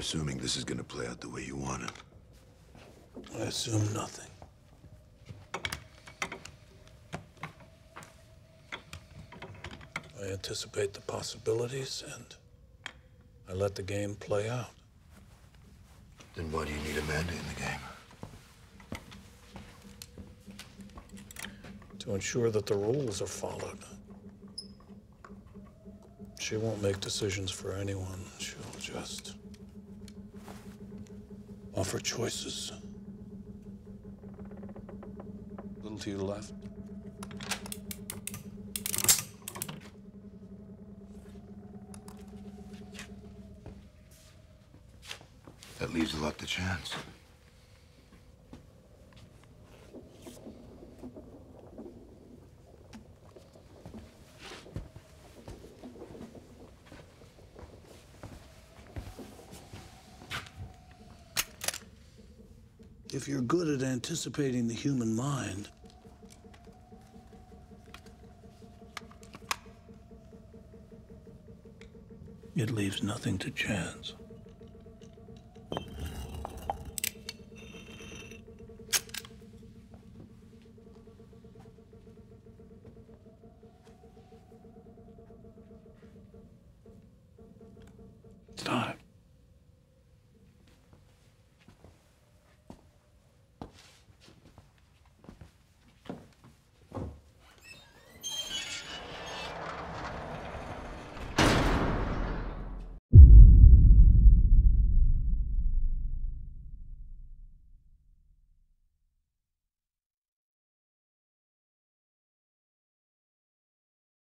assuming this is gonna play out the way you want it. I assume nothing. I anticipate the possibilities, and I let the game play out. Then why do you need Amanda in the game? To ensure that the rules are followed. She won't make decisions for anyone. She'll just offer choices. Little to your left. That leaves a lot to chance. If you're good at anticipating the human mind, it leaves nothing to chance.